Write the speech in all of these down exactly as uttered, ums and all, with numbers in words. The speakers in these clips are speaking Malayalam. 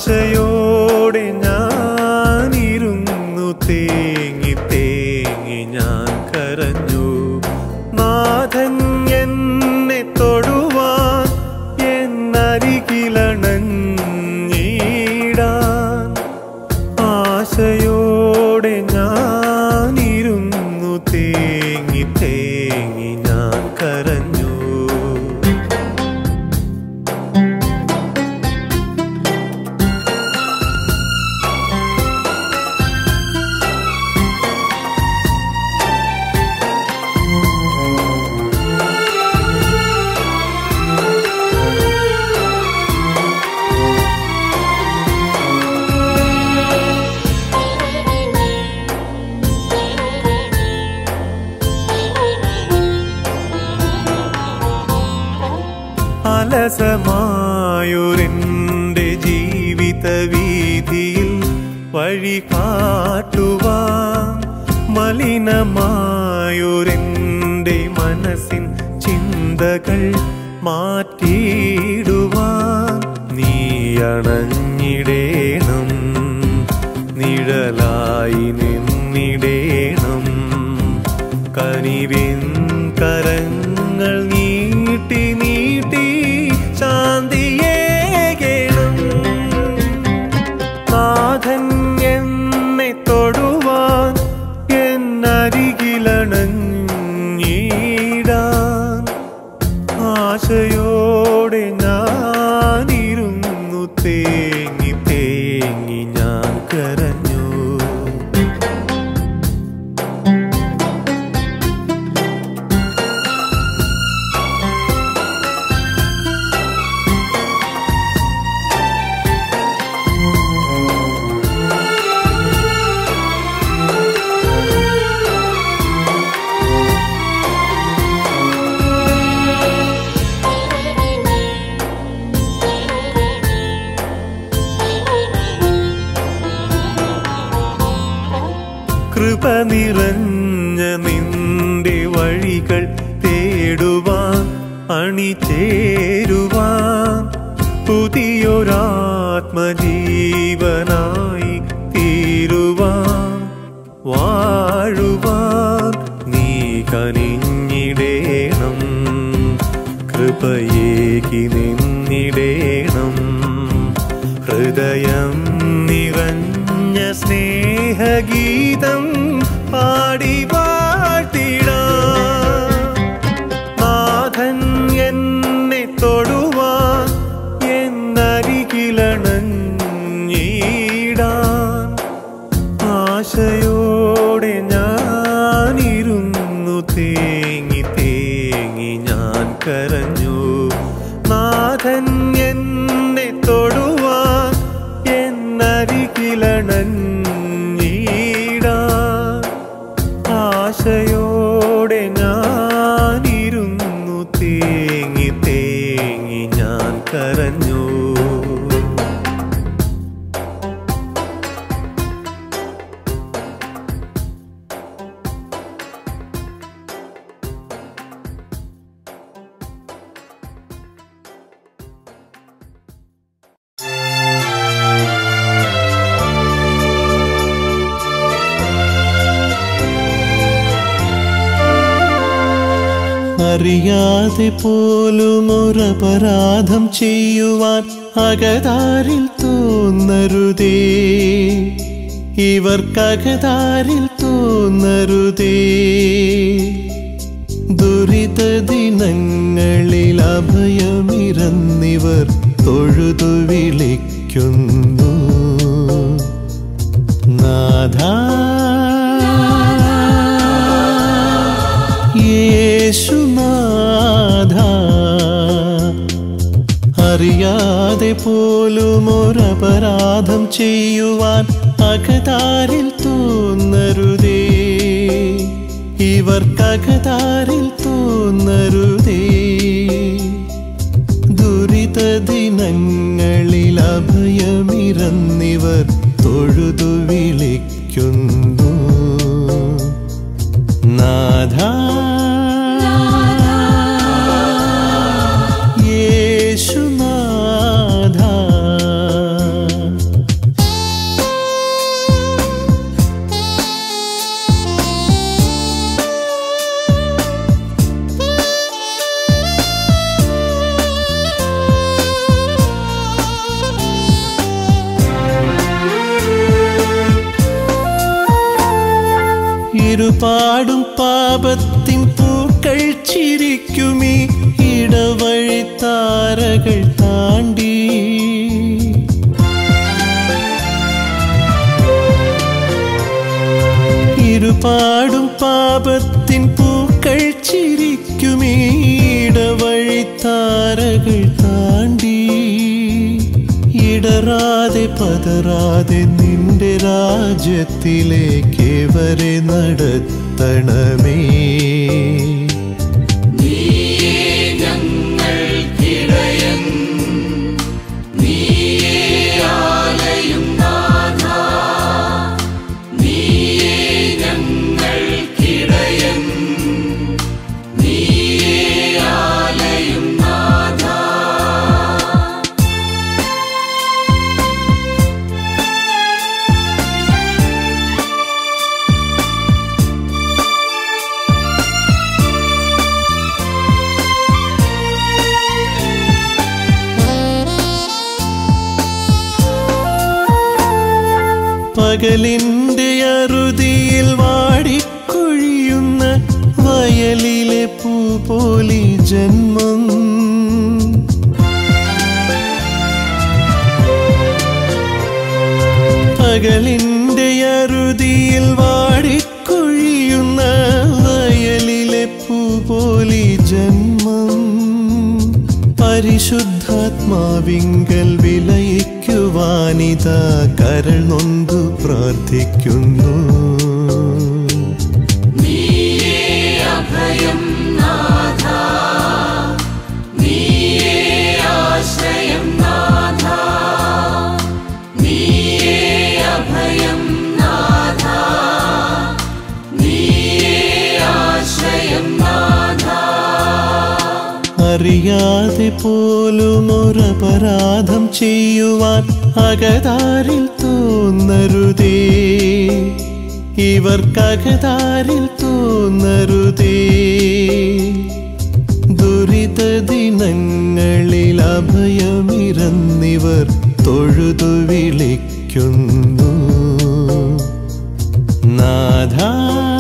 ആശയോടെ ഞാനിരുന്നു തേങ്ങി തേങ്ങി ഞാൻ കരഞ്ഞു. നാഥൻ എന്നെ തൊടുവാൻ എന്നരികിലണഞ്ഞിടാൻ. ആശയോടെ ഞാനിരുന്നു തേങ്ങി തേങ്ങി ഞാൻ കരഞ്ഞു. അലസമായൊരെൻ്റെ ജീവിത വീതിയിൽ വഴി കാട്ടുവാൻ, മലിനമായൊരെൻ്റെ മനസ്സിൻ ചിന്തകൾ മാറ്റിയിടുവാൻ നീ അണഞ്ഞിടേണം, നിഴലായി നിന്നിടേണം. കനിവിൻ കരങ്ങൾ നീട്ടി നീട്ടി ശാന്തിയേകണം. നാഥൻ എന്നെ തൊടുവാൻ എന്നരികിലണഞ്ഞിടാൻ. ആശയോടെ ഞാനിരുന്നു തേങ്ങി തേങ്ങി ഞാൻ കരഞ്ഞു. കൃപ നിറഞ്ഞ നിന്റെ വഴികൾ തേടുവാൻ, അണിചേരുവാൻ, പുതിയൊരാത്മജീവനായി തീരുവാൻ, വാഴുവാൻ നീ കനിഞ്ഞിടേണം. കൃപയേകി നിന്നിടേണം. ഹൃദയം നിറഞ്ഞ സ്നേഹഗീതം പാടി വാഴ്ത്തിടാം. നാഥൻ എന്നെ തൊടുവാൻ എന്നരികിലണഞ്ഞിടാൻ. ആശയോടെ ഞാനിരുന്നു തേങ്ങി തേങ്ങി ഞാൻ കരഞ്ഞു. നാഥൻ എന്നെ തൊടുവാൻ എന്നരികിലണഞ്ഞിടാൻ. ആശയോടെ ഞാനിരുന്നു തേങ്ങി തേങ്ങി ഞാൻ കരഞ്ഞു. അറിയാതെ പോലും ഒരപരാധം ചെയ്യുവാൻ അകതാരിൽ തോന്നരുതേ, ഇവർക്കകതാരിൽ തോന്നരുതേ. ദുരിത ദിനങ്ങളിൽ അഭയമിരന്നിവർ തൊഴുതു വിളിക്കുന്നു. നാഥാ യേശുനാഥ, അറിയാതെ പോലും ഒരപരാധം ചെയ്യുവാൻ അകതാരിൽ തോന്നരുതേ, ഇവർക്കകതാരിൽ തോന്നരുതേ. ദുരിത ദിനങ്ങളിൽ അഭയമിരന്നിവർ തൊഴുതു വിളിക്കുന്നു. നാഥാ യേശുനാഥ, ഇരുപാടും പാപത്തിൻ പൂക്കൾ ചിരിക്കുമീ ഇടവഴി താരകൾ താണ്ടി. ഇരുപാടും പാപത്തിൻ പൂക്കൾ ചിരിക്കുമീ ഇടവഴി താരകൾ താണ്ടി. ഇടറാതെ പതറാതെ നിന്റെ രാജ്യത്തിലേക്കേവരെ നടത്തണമേ. പകലിന്റെ അറുതിയിൽ വാടിക്കൊഴിയുന്ന വയലിലെ പൂ പോലി ജന്മം. പകലിന്റെ അറുതിയിൽ വാടിക്കൊഴിയുന്ന വയലിലെ പൂ പോലി ജന്മം. പരിശുദ്ധാത്മാവിങ്കൽ വിലയിക്കുവാനിതാ കരൾ നൊന്തു പ്രാർത്ഥിക്കുന്നു. അറിയാതെ പോലും ഒരപരാധം ചെയ്യുവാൻ അകതാരിൽ തോന്നരുതേ. ഇവർക്കകതാരിൽ തോന്നരുതേ. ദുരിത ദിനങ്ങളിൽ അഭയമിരന്നിവർ തൊഴുതു വിളിക്കുന്നു. നാഥാ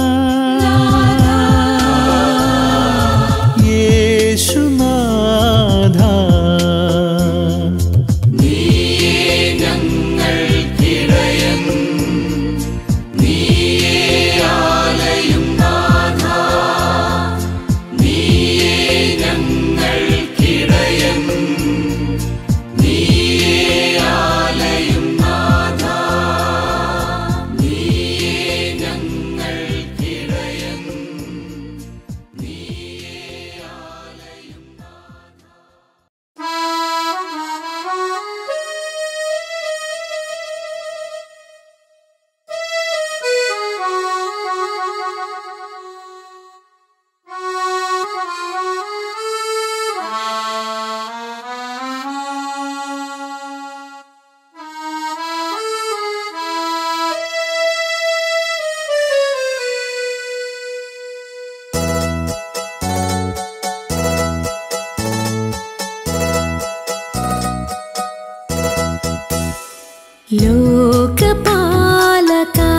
ലോകപാലകാ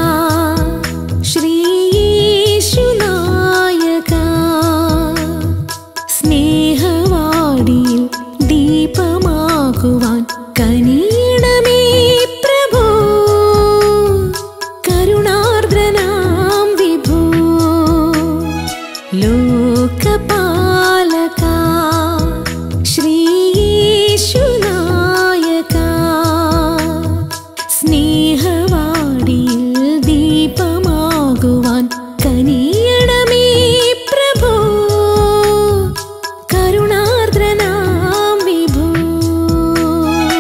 ശ്രീയേശുനായകാ സ്നേഹവാടിയിൽ ദീപമാകുവാൻ കനിയണമേ പ്രഭോ. കരുണാർദ്രനാം വിഭോ. ലോകപാലകാ ശ്രീയേശുനായകാ സ്നേഹവാടിയിൽ ദീപമാകുവാൻ കനിയണമേ പ്രഭോ. കരുണാർദ്രനാം വിഭോ.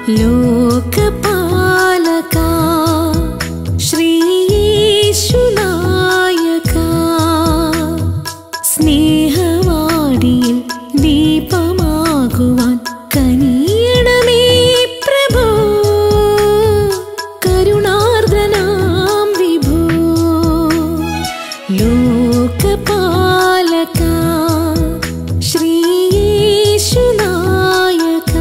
ലോകപാലകാ ശ്രീയേശുനായകാ സ്നേഹവാടിയിൽ ദീപമാകുവാൻ കനിയണമേ പ്രഭോ കരുണാർദ്രനാം വിഭോ ലോകപാലകാ ശ്രീയേശുനായകാ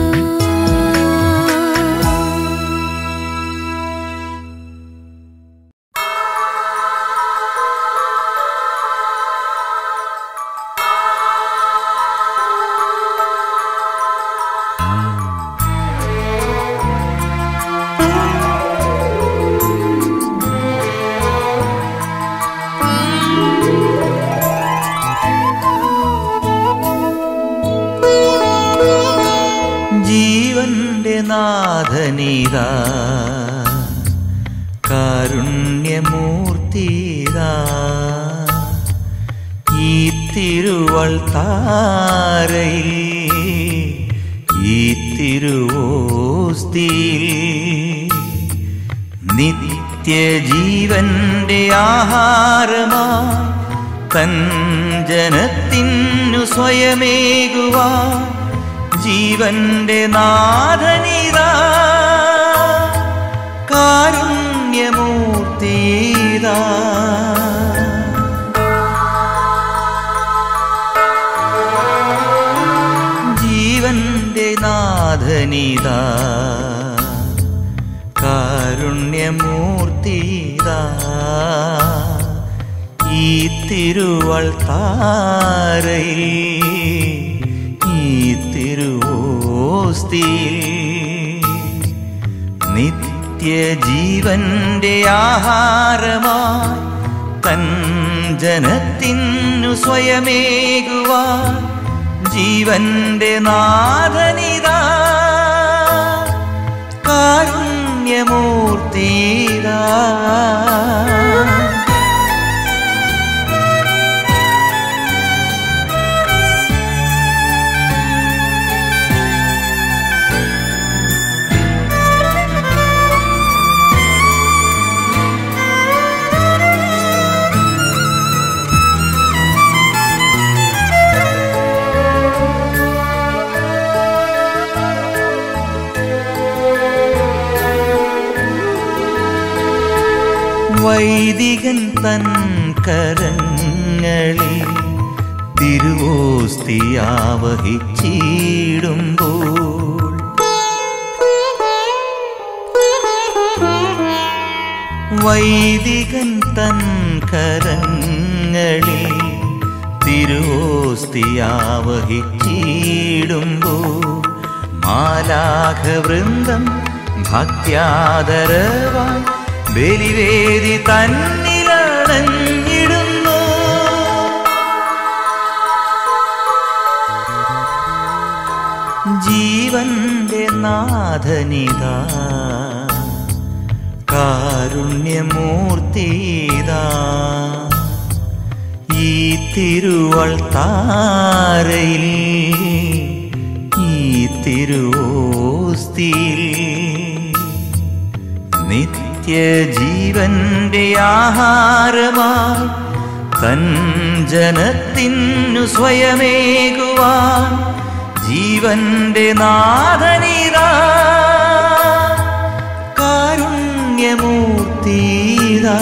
ജീവന്റെ നാഥനീതാ കാരുണ്യമൂർത്തിതാ ഈ തിരുവൾ താരയിൽ ഈ തിരുവോസ്തിയിൽ നിത്യജീവന്റെ ആഹാരമായി തൻ ജനത്തിനു സ്വയമേകുവാൻ ജീവന്റെ നാഥനീതാ കാരുണ്യമൂർത്തിതാ ജീവന്റെ നാഥനീതാ കാരുണ്യമൂർത്തിതാ ഈ തിരുവൾ താരയിൽ ഈ തിരുവോസ്തിയിൽ നിത്യജീവന്റെ ആഹാരമായി തൻ ജനത്തിനു സ്വയമേകുവാൻ ജീവന്റെ നാഥനിതാ കാരുണ്യമൂർത്തിതാ വൈദികൻ തൻ കരങ്ങളിൽ തിരുവോസ്തിയാവഹിച്ചിടുമ്പോൾ വൈദികൻ തൻ കരങ്ങളിൽ തിരുവോസ്തിയാവഹിച്ചിടുമ്പോൾ മാലാഖവൃന്ദം ഭക്ത്യാദരവായി ബലിവേദി തന്നിലണഞ്ഞിടുന്നു ജീവന്റെ നാഥനിതാ കാരുണ്യമൂർത്തിതാ ഈ തിരുവൾ താരയിൽ ഈ തിരുവോസ്തിയിൽ നിത്യജീവന്റെ ആഹാരമായി തൻ ജനത്തിനു സ്വയമേകുവാൻ ജീവന്റെ നാഥനിതാ കാരുണ്യമൂർത്തിതാ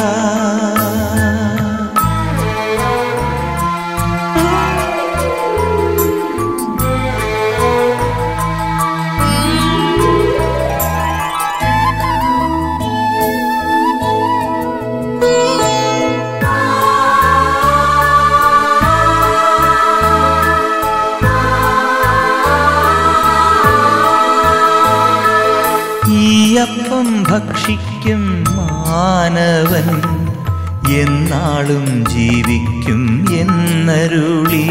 അപ്പം ഭക്ഷിക്കും മാനവൻ എന്നാളും ജീവിക്കും എന്നരുളി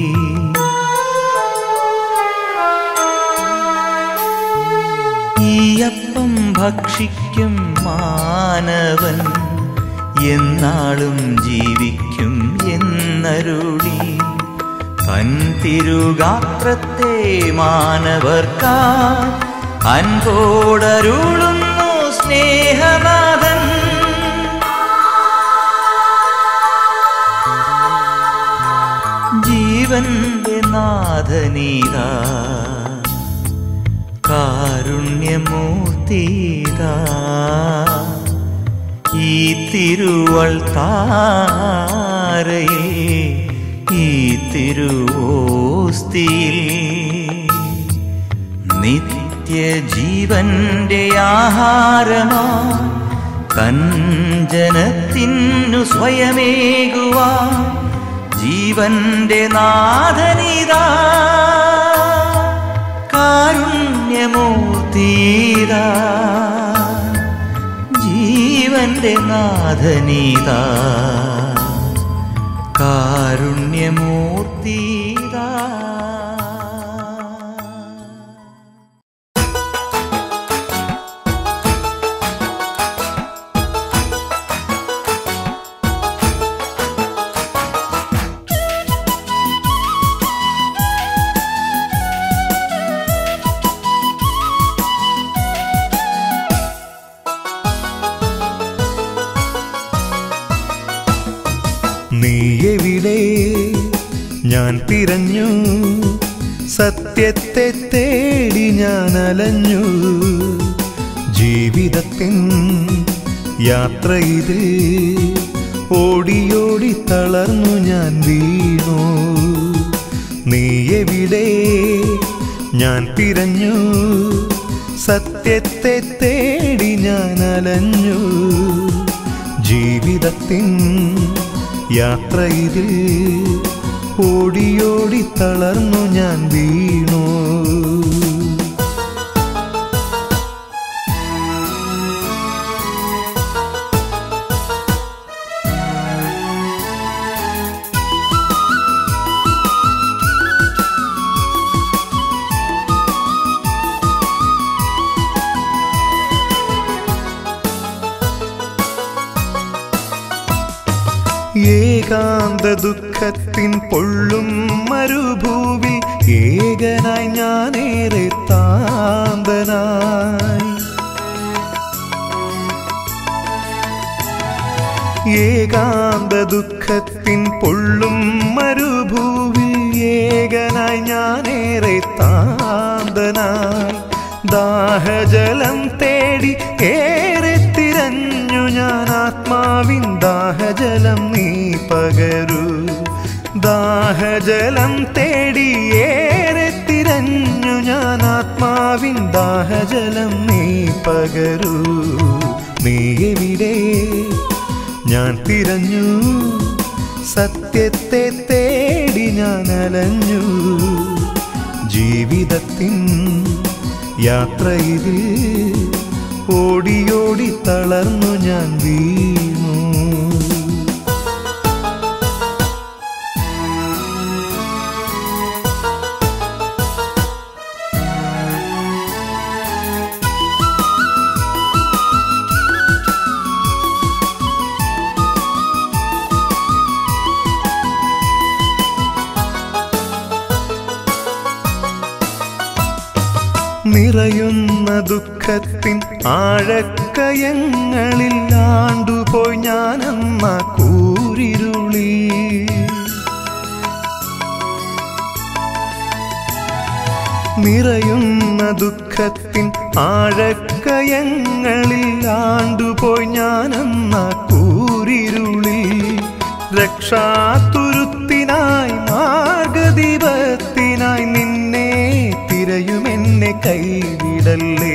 ഈ അപ്പം ഭക്ഷിക്കും മാനവൻ എന്നാളും ജീവിക്കും എന്നരുളി തൻ തിരുഗാത്രത്തെ മാനവർക്കാ അൻപോടരുളുന്നു സ്നേഹനാഥൻ. ജീവന്റെ നാഥനീതാ കാരുണ്യമൂർത്തിതാ ഈ തിരുവൾ താരയിൽ ഈ തിരുവോസ്തിയിൽ നിത്യജീവന്റെ ആഹാരമാ കഞ്ചനത്തിനു സ്വയമേകുവാൻ ജീവന്റെ നാഥനിതാ കാരുണ്യമൂർത്തിതാ ജീവന്റെ നാഥനിതാ കാരുണ്യമൂർത്തിതാ. നീയെവിടെ ഞാൻ തിരഞ്ഞു, സത്യത്തെ തേടി ഞാൻ അലഞ്ഞു. ജീവിതത്തിൻ യാത്രയിൽ ഓടിയോടി തളർന്നു ഞാൻ വീണു. നീയെവിടെ ഞാൻ തിരഞ്ഞു, സത്യത്തെ തേടി ഞാൻ അലഞ്ഞു. ജീവിതത്തിൻ യാത്രയിൽ ഓടിയോടി തളർന്നു ഞാൻ വീണു. ഏകാന്ത ദുഃഖത്തിൻ പൊള്ളും മരുഭൂവിൽ ഏകനായി ഞാനേറെ താന്തനായി. ഏകാന്ത ദുഃഖത്തിൻ പൊള്ളും മരുഭൂവിൽ ഏകനായി ഞാനേറെ താന്തനായി. ദാഹജലം തേടി ഏറെ തിരഞ്ഞു ഞാൻ, ആത്മാവിൻ ദാഹജലം നീ പകരൂ. ദാഹജലം തേടി ഏറെ തിരഞ്ഞു ഞാൻ, ആത്മാവിൻ ദാഹജലം നീ പകരൂ. നീ എവിടെ ഞാൻ തിരഞ്ഞു, സത്യത്തെ തേടി ഞാൻ അലഞ്ഞു. ജീവിതത്തിൻ യാത്രയിൽ ഓടിയോടി തളർന്നു ഞാൻ വീണു. നിറയുന്ന ദുഃഖത്തിൻ ആഴക്കയങ്ങളിൽ ആണ്ടുപോയി ഞാനെന്ന കൂരിരുളി. നിറയുന്ന ദുഃഖത്തിൻ ആഴക്കയങ്ങളിൽ ആണ്ടുപോയി ഞാനെന്ന കൂരിരുളി. രക്ഷാതുരുത്തിനായി മാർഗദീപത്തിനായി നിന്നെ തിരയുമെന്നെ കൈവിടല്ലേ.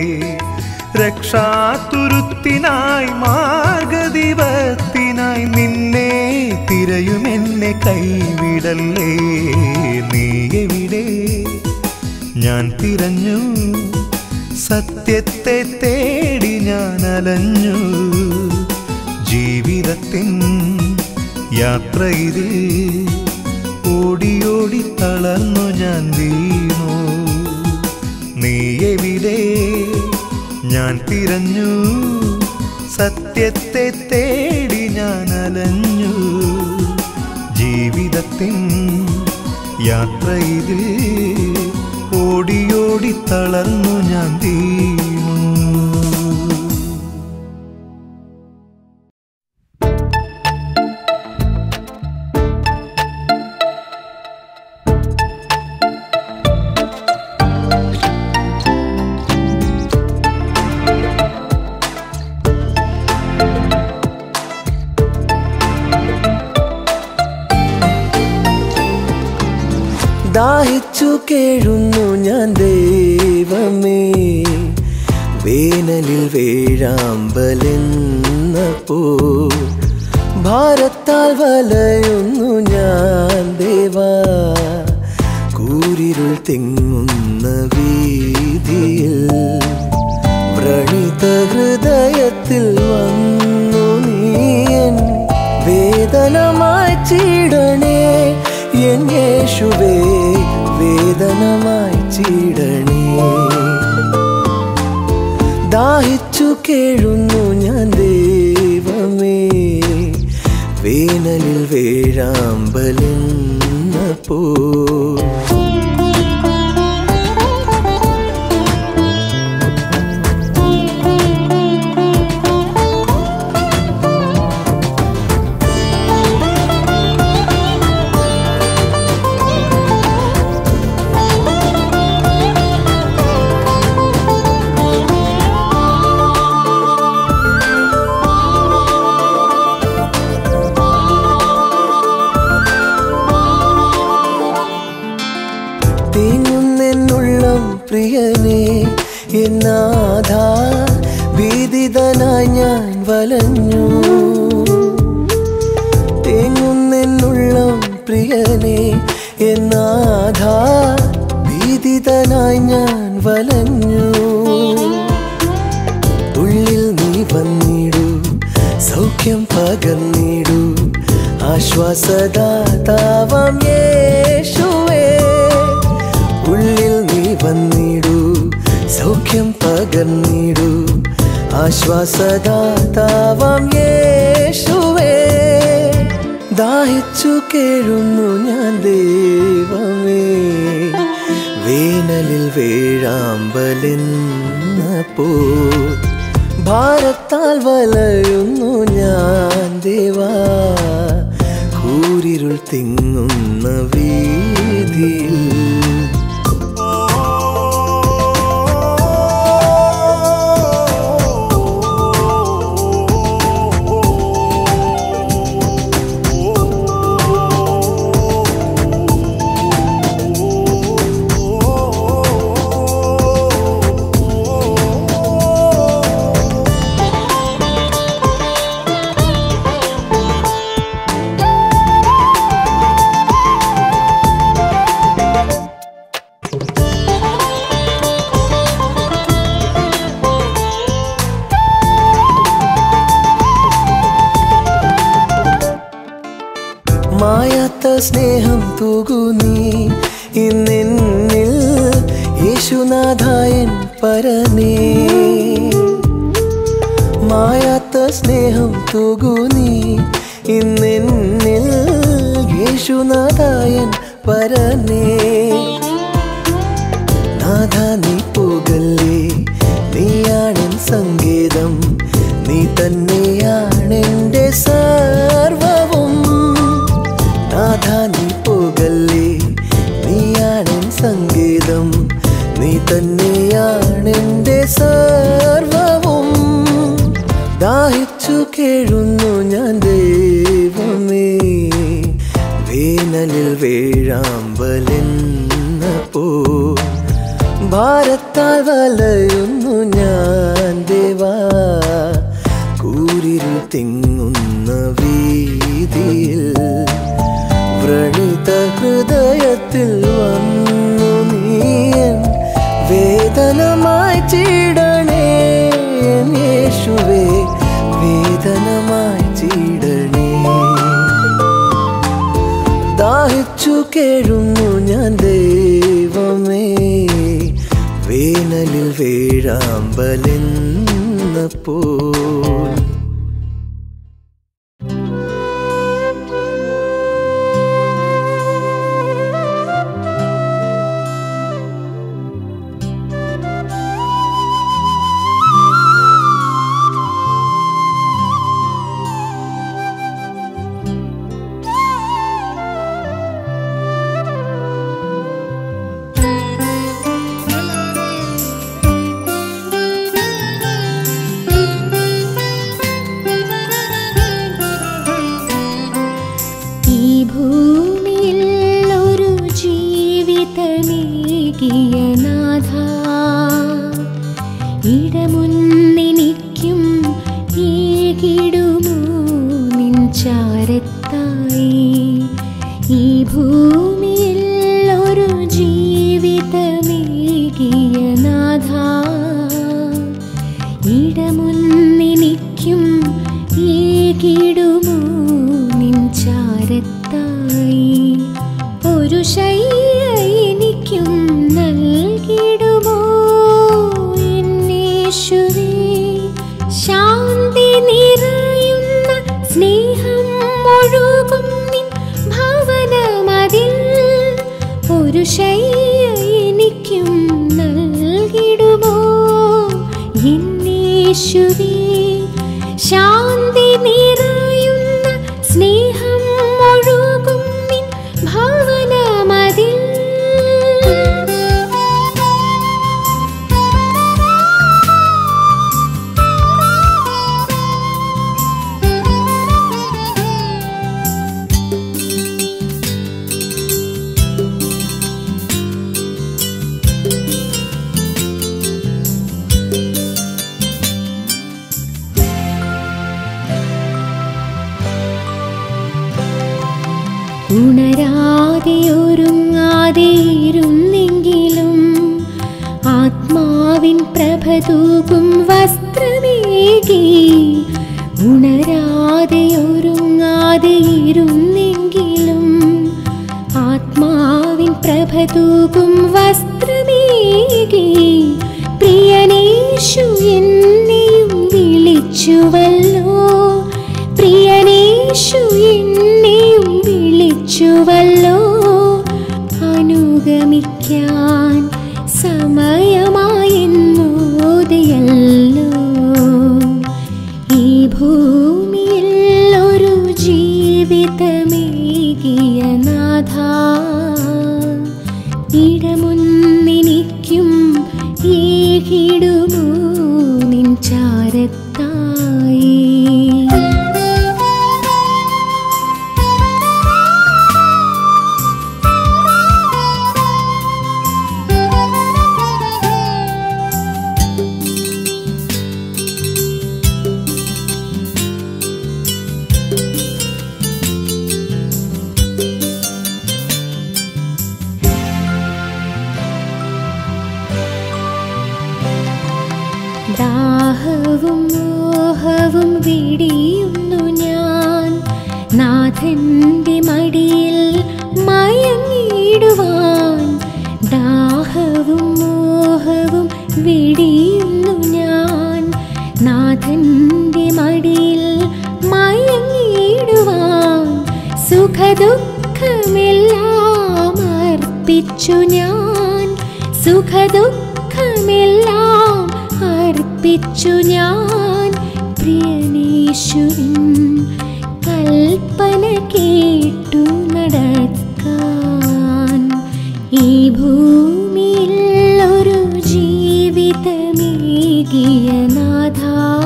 രക്ഷാതുരുത്തിനായി മാർഗദീപത്തിനായി നിന്നെ തിരയുമെന്നെ കൈവിടല്ലേ. നീ എവിടെ ഞാൻ തിരഞ്ഞു, സത്യത്തെ തേടി ഞാൻ അലഞ്ഞു. ജീവിതത്തിൻ യാത്രയിൽ ഓടിയോടി തളർന്നു ഞാൻ വീണു. നീ എവിടെ ഞാൻ തിരഞ്ഞു, സത്യത്തെ തേടി ഞാൻ അലഞ്ഞു. ജീവിതത്തിൻ യാത്രയിൽ ഓടിയോടി തളർന്നു ഞാൻ വീണു. ദാഹിച്ചു കേഴുന്നു ഞാൻ ദൈവമേ, വേനലിൽ വേഴാമ്പലെന്നപ്പോ ഭാരത്താൽ വലയുന്നു ഞാൻ ദേവാ, കൂരിരുൾ തിങ്ങുന്ന വീതിയിൽ വ്രണിത ഹൃദയത്തിൽ വന്നു നീയൻ വേദന മായ്ച്ചിടണേ എൻ യേശുവേ, വേദന മായ്ച്ചിടണേ. ദാഹിച്ചു കേഴുന്നു ഞാൻ ദൈവമേ, വേനലിൽ വേഴാമ്പലെന്നപ്പോ പ്രിയനേ എന്നാഥ, ഭീതിതനായി ഞാൻ വലഞ്ഞു. തേങ്ങുന്നെന്നുള്ളം പ്രിയനേ എന്നാഥ, ഭീതിതനായി ഞാൻ വലഞ്ഞു. ഉള്ളിൽ നീ വന്നിടൂ, സൗഖ്യം പകർന്നിടൂ, ആശ്വാസദാതാവാം യേശുവേ. ഉള്ളിൽ നീ വന്നിടൂ, സൗഖ്യം പകർന്നിടൂ, ആശ്വാസദാതാവാം യേശുവേ. ദാഹിച്ചു കേഴുന്നു ഞാൻ ദൈവമേ, വേനലിൽ വേഴാമ്പലെന്നപ്പോ ഭാരത്താൽ വലയുന്നു ഞാൻ ദേവാ, കൂരിരുൾ തിങ്ങുന്ന വീതിയിൽ മായാത്ത സ്നേഹം തൂകു നീ ഇന്നെന്നിൽ, യേശുനാഥായൻ പരനേ. മായാത്ത സ്നേഹം തൂകു നീ ഇന്നെന്നിൽ, യേശുനാഥായൻ പരനേ. നാഥ നീ പോകല്ലേ, നീയാണെൻ സങ്കേതം, നീ തന്നെയാണെൻ്റെ സർവവും. നാഥ നീ പോകല്ലേ, നീയാണെൻ സംഗീതം, നീ തന്നെയാണെൻ്റെ സർവവും. ദാഹിച്ചു കേഴുന്നു ഞാൻ ദൈവമേ, വേനലിൽ വേഴാമ്പലെന്നപ്പോ ഭാരത്താൽ വലയുന്നു ഞാൻ ദേവാ, കൂരിരുൾ തിങ്ങുന്ന വീതിയിൽ വ്രണിത ഹൃദയത്തിൽ വന്നു നീയൻ വേദന മായ്ച്ചിടണേ എൻ യേശുവേ, വേദന മായ്ച്ചിടണേ. ദാഹിച്ചു കേഴുന്നു ഞാൻ ദൈവമേ, വേനലിൽ വേഴാമ്പലെന്നപ്പോൾ ഇടമുന്നെനിക്കും ഏകിടുമോ നിൻ ചാരത്തായി. ഈ ഭൂമിയിൽ ഒരു ജീവിതമേകിയ നാഥ, ഇടമുന്നെനിക്കും ഏകിടുമോ നിൻ ചാരത്തായി. ഒരു ശയ്യ എനിക്കും നൽകിടുമോ എന്നേശുവേ. ശാന്തി നിറയുന്ന സ്നേഹം ഒഴുകും നിൻ ഭവനമതിൽ. ഒരു ശയ്യ എനിക്കും നൽകിടുമോ എന്നേശുവേ. ശാന്തി നിറയുന്ന സ്നേഹം ഒഴുകും നിൻ ഭവനമതിൽ. ഉണരാതെയൊരുങ്ങാതെയിരുന്നെങ്കിലും ആത്മാവിൻ പ്രഭ തൂകും വസ്ത്രമേകി. ഉണരാതെയൊരുങ്ങാതെയിരുന്നെങ്കിലും ആത്മാവിൻ പ്രഭ തൂകും വസ്ത്രമേകി. പ്രിയനേശു എന്നെയും വിളിച്ചുവല്ലോ, പ്രിയനേശു എന്നെയും വിളിച്ചുവല്ലോ. അനുഗമിക്കാൻ സമയമായെന്നോതിയല്ലോ. ഈ ഭൂമിയിൽ ഒരു ജീവിതമേകിയ നാഥ, ഇടമുന്നെനിക്കും ഏകിടുമോ നിൻ ചാരത്തായി. ദാഹവും മോഹവും വെടിയുന്നു ഞാൻ നാഥന്റെ മടിയിൽ മയങ്ങിടുവാൻ. ദാഹവും മോഹവും വെടിയുന്നു ഞാൻ നാഥന്റെ മടിയിൽ മയങ്ങിടുവാൻ. സുഖദുഃഖമെല്ലാം അർപ്പിച്ചു ഞാൻ, സുഖദുഃഖമെല്ലാം അർപ്പിച്ചു ഞാൻ. പ്രിയനേശുവിൻ കൽപ്പന കേട്ടു നടക്കാൻ. ഈ ഭൂമിയിൽ ഒരു ജീവിതമേകിയ നാഥ,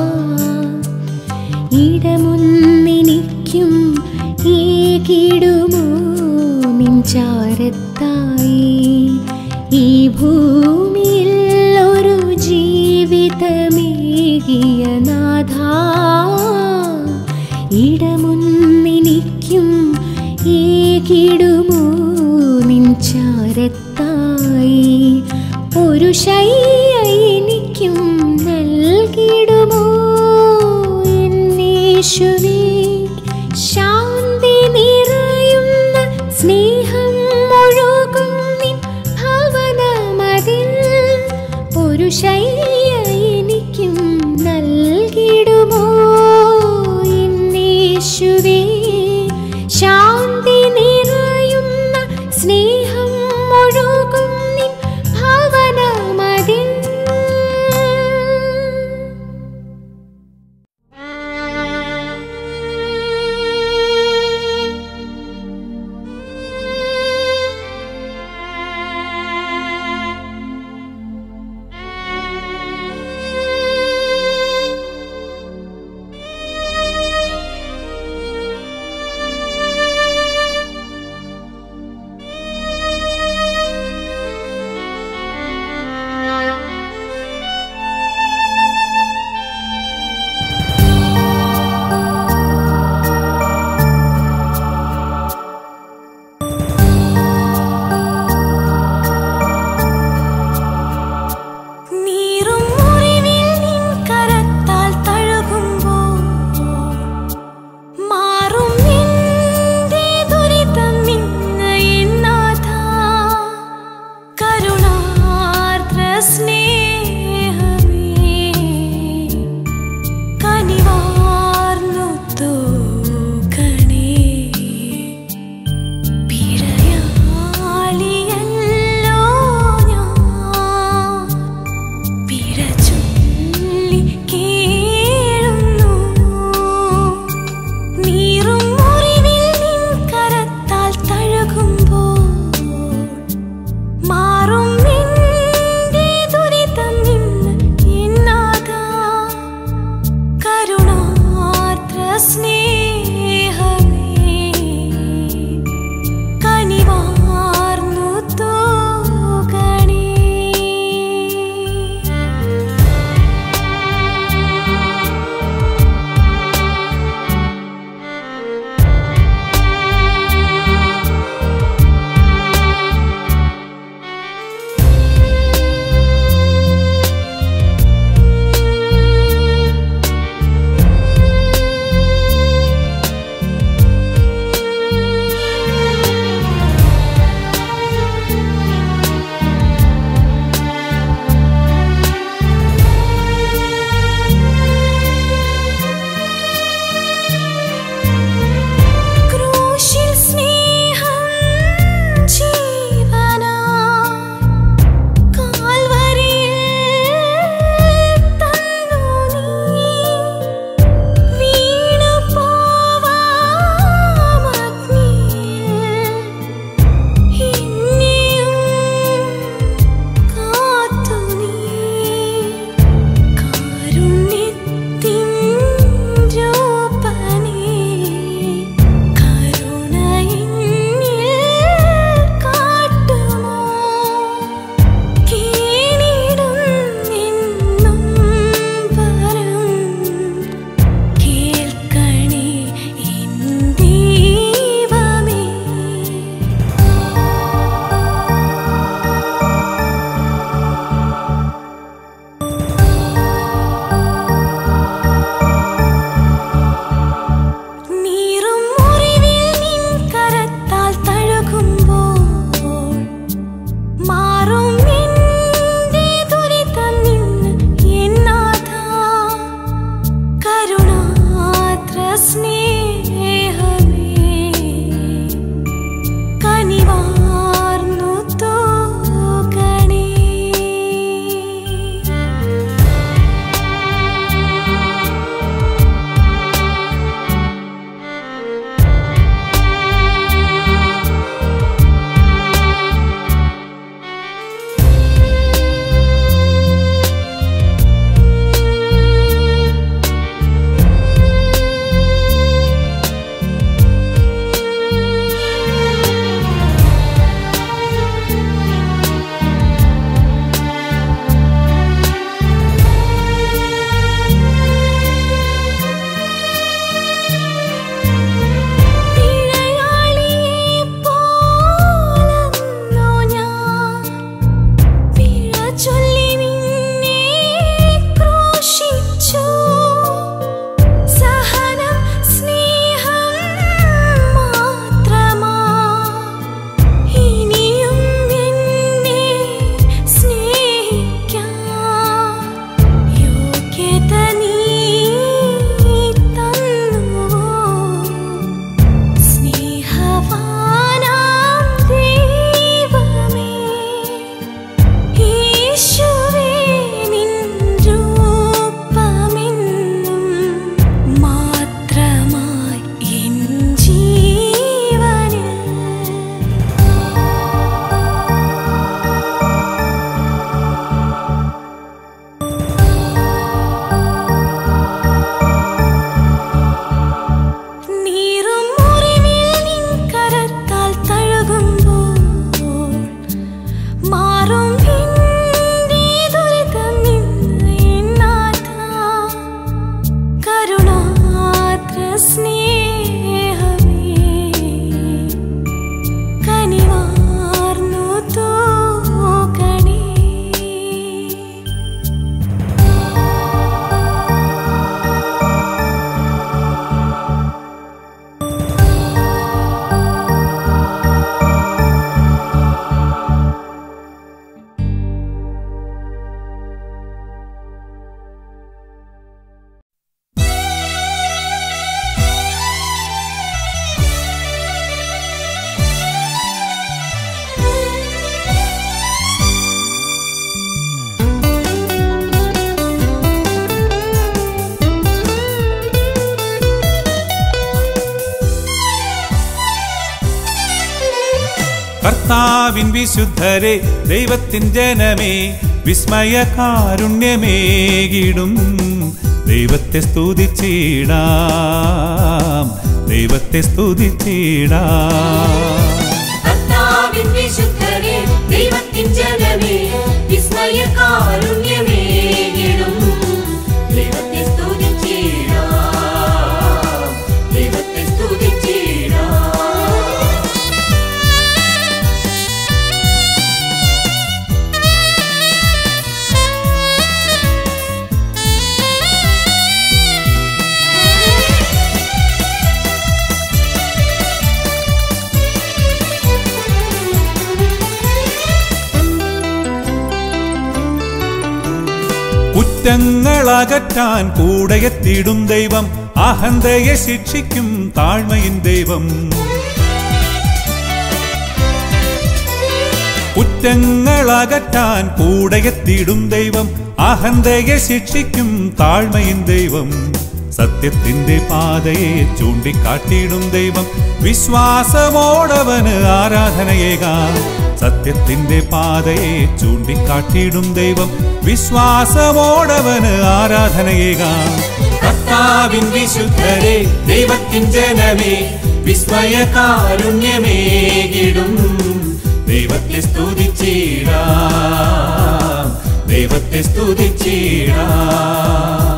ഇടമുന്നെനിക്കും ഏകിടുമോ നിൻ ചാരത്തായി. ഈ ഭൂമിയിൽ ഒരു ജീവിതമേകിയ നാഥ, ഇടമുന്നെനിക്കും ഏകിടുമോ നിൻ ചാരത്തായി. ഒരു ശയ്യ എനിക്കും നൽകിടുമോ എന്നേശുവേ. ശാന്തി നിറയുന്ന സ്നേഹം ഒഴുകും നിൻ ഭവനമതിൽ. ഒരു ശയ്യ എനിക്കും നൽകിടുമോ എന്നേശുവേ. ശാന്തി നിറയുന്ന സ്നേഹം ഒഴുകും നിൻ ഭവനമതിൽ. ചൊല്ലി കേഴുന്നു. നീറും മുറിവിൽ നിൻ കരത്താൽ തഴുകുമ്പോൾ മാറും നിന്റെ ദുരിതം നിന്ന് എന്നാകാ. കരുണാർദ്ര സ്നേഹമേ കനിവാർന്നു തൂകണേ. കർത്താവിൻ വിശുദ്ധരെ ദൈവത്തിൻ ജനമേ വിസ്മയ കാരുണ്യമേകിടും ദൈവത്തെ സ്തുതിച്ചിടാം ദൈവത്തെ സ്തുതിച്ചിടാം കർത്താവിൻ വിശുദ്ധരെ ദൈവത്തിൻ ജനമേ വിസ്മയ കാരുണ്യമേകിടും ദൈവത്തെ സ്തുതിച്ചിടാം ദൈവത്തെ സ്തുതിച്ചിടാം കുറ്റങ്ങളകറ്റാൻ കൂടെയെത്തിടും ദൈവം അഹന്തയെ ശിക്ഷിക്കും താഴ്മയിൻ ദൈവം കുറ്റങ്ങളകറ്റാൻ കൂടെയെത്തിടും ദൈവം അഹന്തയെ ശിക്ഷിക്കും താഴ്മയിൻ ദൈവം സത്യത്തിന്റെ പാതയെ ചൂണ്ടിക്കാട്ടിയിടും ദൈവം വിശ്വാസമോടവന് ആരാധനയേകാം സത്യത്തിന്റെ പാതയെ ചൂണ്ടിക്കാട്ടിയിടും ദൈവം വിശ്വാസമോടവന് ആരാധനയേകാം കർത്താവിൻ വിശുദ്ധരെ ദൈവത്തിൻ ജനമേ വിസ്മയ കാരുണ്യമേകിടും ദൈവത്തെ സ്തുതിച്ചിടാം ദൈവത്തെ സ്തുതിച്ചിടാം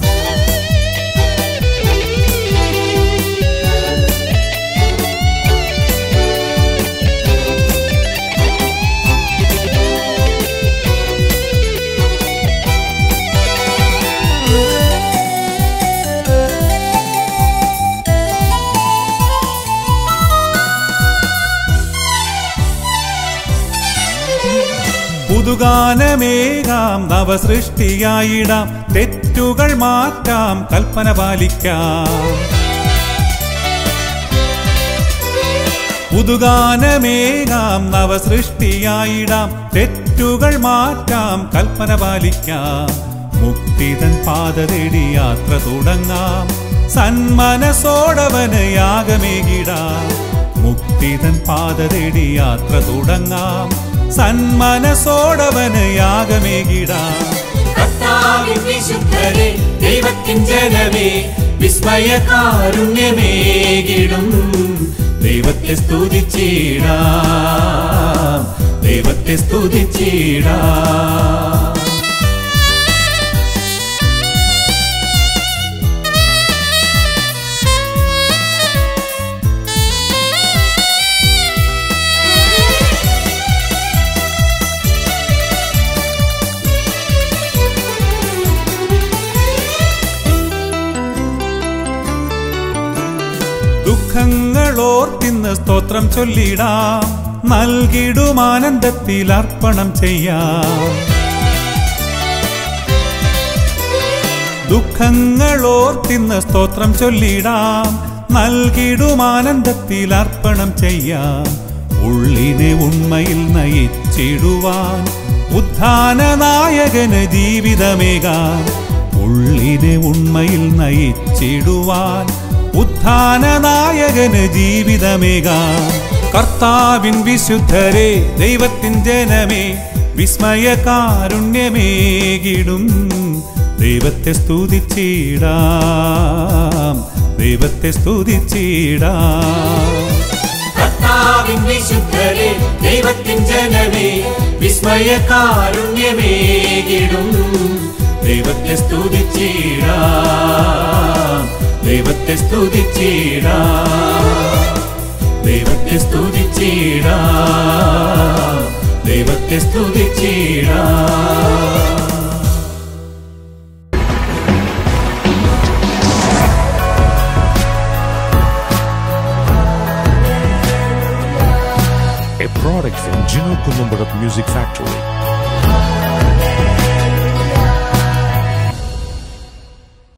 പുതുഗാനമേകാം നവസൃഷ്ടിയായിടാം തെറ്റുകൾ മാറ്റാം കൽപ്പന പാലിക്കാം പുതുഗാനമേകാം നവസൃഷ്ടിയായിടാം തെറ്റുകൾ മാറ്റാം കൽപ്പന പാലിക്കാം മുക്തിതൻ പാത തേടി യാത്ര തുടങ്ങാം സന്മനസോടവന് യാഗമേകിടാം മുക്തിതൻ പാത തേടി യാത്ര തുടങ്ങാം സന്മനസോടവന് യാഗമേകിടാം കർത്താവിൻ വിശുദ്ധരെ ദൈവത്തിൻ ജനമേ വിസ്മയ കാരുണ്യമേകിടും ദൈവത്തെ സ്തുതിച്ചിടാം ദൈവത്തെ സ്തുതിച്ചിടാം ദുഃഖങ്ങളോർത്തിന്ന് സ്തോത്രം ചൊല്ലിടാം നൽകിടും ആനന്ദത്തിൽ അർപ്പണം ചെയ്യാം ദുഃഖങ്ങളോർത്തിന്ന് സ്തോത്രം ചൊല്ലിടാം നൽകിടും ആനന്ദത്തിൽ അർപ്പണം ചെയ്യാം ഉള്ളിനെ ഉണ്മയിൽ നയിച്ചിടുവാൻ ഉദ്ധാന നായകന് ജീവിതമേകാം ഉള്ളിനെ ഉണ്മയിൽ നയിച്ചിടുവാൻ ഉദ്ധാന നായകന് ജീവിതമേകാം കർത്താവിൻ വിശുദ്ധരെ ദൈവത്തിൻ ജനമേ വിസ്മയ കാരുണ്യമേകിടും ദൈവത്തെ സ്തുതിച്ചിടാം ദൈവത്തെ സ്തുതിച്ചിടാം കർത്താവിൻ വിശുദ്ധരെ ദൈവത്തിൻ ജനമേ വിസ്മയ കാരുണ്യമേകിടും ദൈവത്തെ സ്തുതിച്ചിടാം ദൈവത്തെ സ്തുതിച്ചിടാം ദൈവത്തെ സ്തുതിച്ചിടാം ദൈവത്തെ സ്തുതിച്ചിടാം A product from Gino Columbarat Music Factory.